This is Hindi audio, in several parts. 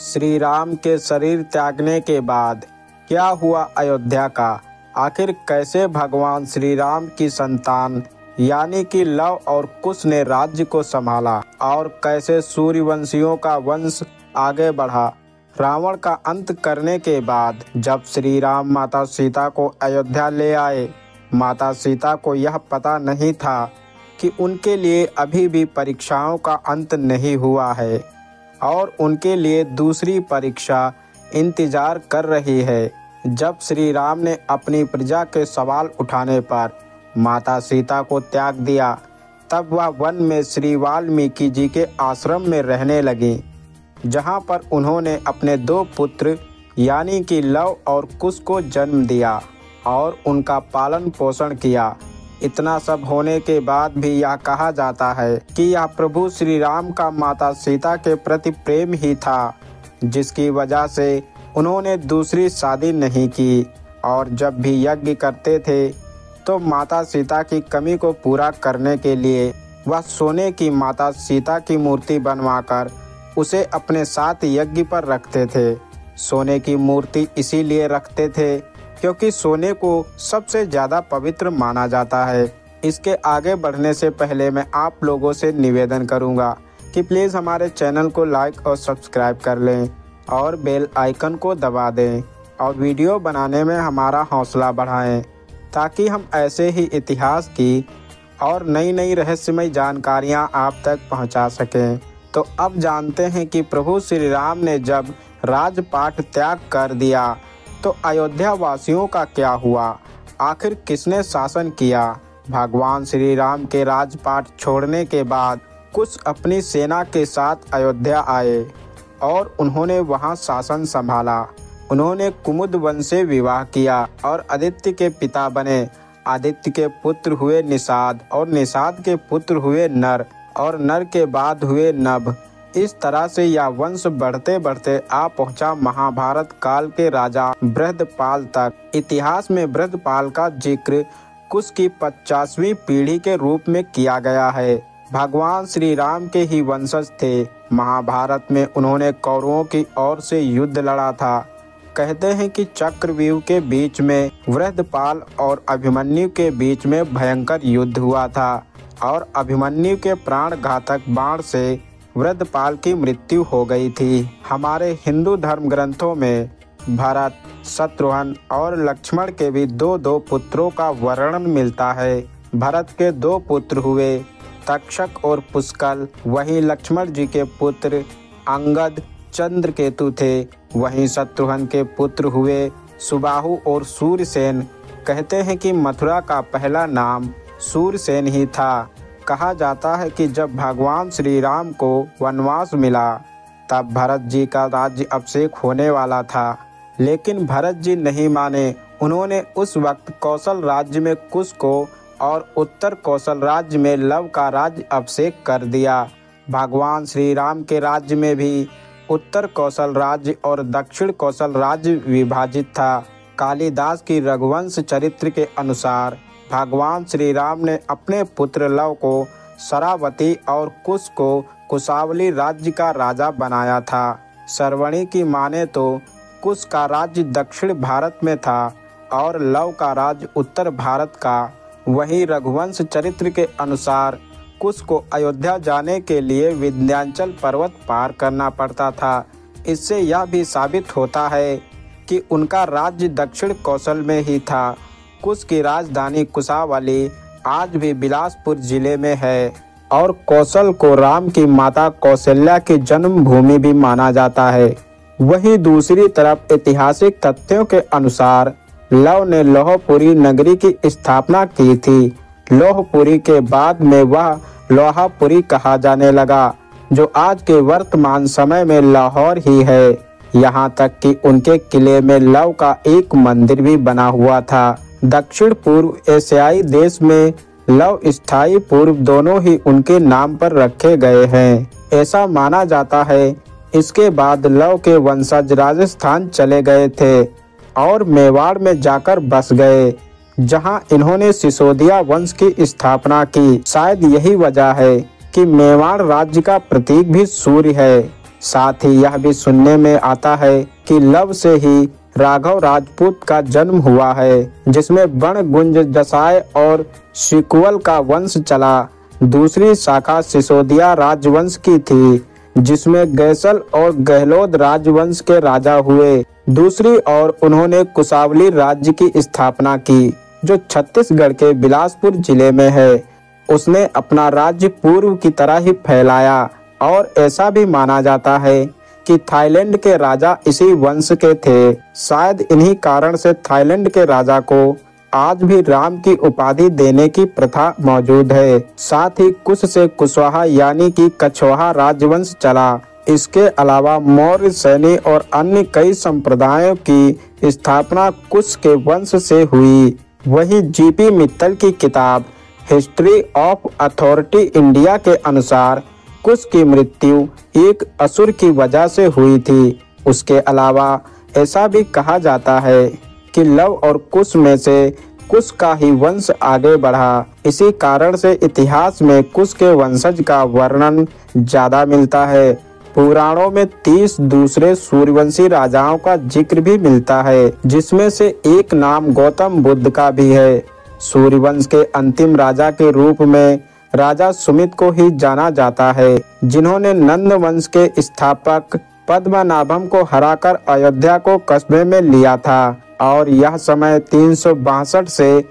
श्री राम के शरीर त्यागने के बाद क्या हुआ अयोध्या का? आखिर कैसे भगवान श्री राम की संतान यानी कि लव और कुश ने राज्य को संभाला और कैसे सूर्यवंशियों का वंश आगे बढ़ा? रावण का अंत करने के बाद जब श्री राम माता सीता को अयोध्या ले आए, माता सीता को यह पता नहीं था कि उनके लिए अभी भी परीक्षाओं का अंत नहीं हुआ है और उनके लिए दूसरी परीक्षा इंतजार कर रही है। जब श्री राम ने अपनी प्रजा के सवाल उठाने पर माता सीता को त्याग दिया, तब वह वन में श्री वाल्मीकि जी के आश्रम में रहने लगी, जहां पर उन्होंने अपने 2 पुत्र यानी कि लव और कुश को जन्म दिया और उनका पालन पोषण किया। इतना सब होने के बाद भी यह कहा जाता है कि यह प्रभु श्री राम का माता सीता के प्रति प्रेम ही था, जिसकी वजह से उन्होंने दूसरी शादी नहीं की और जब भी यज्ञ करते थे तो माता सीता की कमी को पूरा करने के लिए वह सोने की माता सीता की मूर्ति बनवाकर उसे अपने साथ यज्ञ पर रखते थे। सोने की मूर्ति इसीलिए रखते थे क्योंकि सोने को सबसे ज़्यादा पवित्र माना जाता है। इसके आगे बढ़ने से पहले मैं आप लोगों से निवेदन करूंगा कि प्लीज़ हमारे चैनल को लाइक और सब्सक्राइब कर लें और बेल आइकन को दबा दें और वीडियो बनाने में हमारा हौसला बढ़ाएं, ताकि हम ऐसे ही इतिहास की और नई नई रहस्यमय जानकारियां आप तक पहुंचा सकें। तो अब जानते हैं कि प्रभु श्री राम ने जब राजपाट त्याग कर दिया तो अयोध्या वासियों का क्या हुआ? आखिर किसने शासन किया? भगवान श्री राम के राजपाट छोड़ने के बाद कुश अपनी सेना के साथ अयोध्या आए और उन्होंने वहां शासन संभाला। उन्होंने कुमुद वंश से विवाह किया और आदित्य के पिता बने। आदित्य के पुत्र हुए निषाद और निषाद के पुत्र हुए नर और नर के बाद हुए नभ। इस तरह से यह वंश बढ़ते बढ़ते आ पहुंचा महाभारत काल के राजा बृहदपाल तक। इतिहास में बृहदपाल का जिक्र कुश की 50वीं पीढ़ी के रूप में किया गया है। भगवान श्री राम के ही वंशज थे। महाभारत में उन्होंने कौरवों की ओर से युद्ध लड़ा था। कहते हैं कि चक्रव्यूह के बीच में बृहदपाल और अभिमन्यु के बीच में भयंकर युद्ध हुआ था और अभिमन्यु के प्राण घातक बाण से बृहदपाल की मृत्यु हो गई थी। हमारे हिंदू धर्म ग्रंथों में भरत, शत्रुघ्न और लक्ष्मण के भी 2 पुत्रों का वर्णन मिलता है। भरत के 2 पुत्र हुए तक्षक और पुष्कल, वहीं लक्ष्मण जी के पुत्र अंगद, चंद्रकेतु थे। वहीं शत्रुघ्न के पुत्र हुए सुबाहु और सूर्यसेन। कहते हैं कि मथुरा का पहला नाम सूर्यसेन ही था। कहा जाता है कि जब भगवान श्री राम को वनवास मिला तब भरत जी का राज्य अभिषेक होने वाला था, लेकिन भरत जी नहीं माने। उन्होंने उस वक्त कौशल राज्य में कुश को और उत्तर कौशल राज्य में लव का राज्य अभिषेक कर दिया। भगवान श्री राम के राज्य में भी उत्तर कौशल राज्य और दक्षिण कौशल राज्य विभाजित था। कालिदास की रघुवंश चरित्र के अनुसार भगवान श्री राम ने अपने पुत्र लव को शरावती और कुश को कुशावली राज्य का राजा बनाया था। सर्वणी की माने तो कुश का राज्य दक्षिण भारत में था और लव का राज्य उत्तर भारत का। वहीं रघुवंश चरित्र के अनुसार कुश को अयोध्या जाने के लिए विंध्याचल पर्वत पार करना पड़ता था। इससे यह भी साबित होता है कि उनका राज्य दक्षिण कौशल में ही था। कुश की राजधानी कुशावली आज भी बिलासपुर जिले में है और कौशल को राम की माता कौशल्या की जन्मभूमि भी माना जाता है। वहीं दूसरी तरफ ऐतिहासिक तथ्यों के अनुसार लव ने लोहपुरी नगरी की स्थापना की थी। लोहपुरी के बाद में वह लोहापुरी कहा जाने लगा, जो आज के वर्तमान समय में लाहौर ही है। यहाँ तक कि उनके किले में लव का एक मंदिर भी बना हुआ था। दक्षिण पूर्व एशियाई देश में लव स्थायी पूर्व दोनों ही उनके नाम पर रखे गए हैं। ऐसा माना जाता है इसके बाद लव के वंशज राजस्थान चले गए थे और मेवाड़ में जाकर बस गए, जहां इन्होंने सिसोदिया वंश की स्थापना की। शायद यही वजह है कि मेवाड़ राज्य का प्रतीक भी सूर्य है। साथ ही यह भी सुनने में आता है कि लव से ही राघव राजपूत का जन्म हुआ है, जिसमें बण गुंज जसाय और सिकुवल का वंश चला। दूसरी शाखा सिसोदिया राजवंश की थी, जिसमें गैसल और गहलोद राजवंश के राजा हुए। दूसरी ओर उन्होंने कुशावली राज्य की स्थापना की, जो छत्तीसगढ़ के बिलासपुर जिले में है। उसने अपना राज्य पूर्व की तरह ही फैलाया और ऐसा भी माना जाता है कि थाईलैंड के राजा इसी वंश के थे। शायद इन्हीं कारण से थाईलैंड के राजा को आज भी राम की उपाधि देने की प्रथा मौजूद है। साथ ही कुश से कुशवाहा यानी कि कछवाहा राजवंश चला। इसके अलावा मौर्य, सैनी और अन्य कई संप्रदायों की स्थापना कुश के वंश से हुई। वहीं जीपी मित्तल की किताब हिस्ट्री ऑफ अथॉरिटी इंडिया के अनुसार कुश की मृत्यु एक असुर की वजह से हुई थी। उसके अलावा ऐसा भी कहा जाता है कि लव और कुश में से कुश का ही वंश आगे बढ़ा। इसी कारण से इतिहास में कुश के वंशज का वर्णन ज्यादा मिलता है। पुराणों में 30 दूसरे सूर्यवंशी राजाओं का जिक्र भी मिलता है, जिसमें से एक नाम गौतम बुद्ध का भी है। सूर्यवंश के अंतिम राजा के रूप में राजा सुमित को ही जाना जाता है, जिन्होंने नंद वंश के स्थापक पद्मनाभम को हराकर अयोध्या को कस्बे में लिया था और यह समय 362 से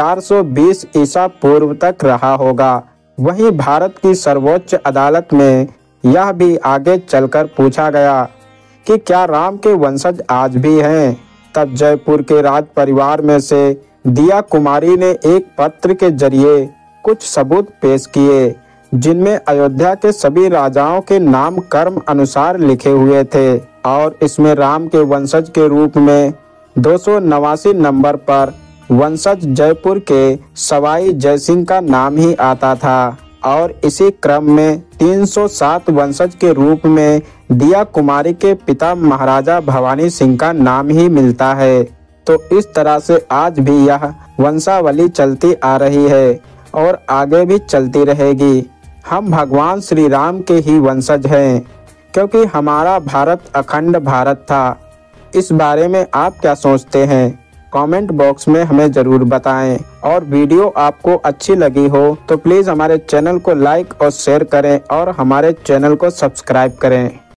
420 ईसा पूर्व तक रहा होगा। वहीं भारत की सर्वोच्च अदालत में यह भी आगे चलकर पूछा गया कि क्या राम के वंशज आज भी हैं। तब जयपुर के राज परिवार में से दिया कुमारी ने एक पत्र के जरिए कुछ सबूत पेश किए, जिनमें अयोध्या के सभी राजाओं के नाम कर्म अनुसार लिखे हुए थे और इसमें राम के वंशज के रूप में 289 नंबर पर वंशज जयपुर के सवाई जयसिंह का नाम ही आता था और इसी क्रम में 307 वंशज के रूप में दिया कुमारी के पिता महाराजा भवानी सिंह का नाम ही मिलता है। तो इस तरह से आज भी यह वंशावली चलती आ रही है और आगे भी चलती रहेगी। हम भगवान श्री राम के ही वंशज हैं, क्योंकि हमारा भारत अखंड भारत था। इस बारे में आप क्या सोचते हैं? कमेंट बॉक्स में हमें जरूर बताएं और वीडियो आपको अच्छी लगी हो तो प्लीज़ हमारे चैनल को लाइक और शेयर करें और हमारे चैनल को सब्सक्राइब करें।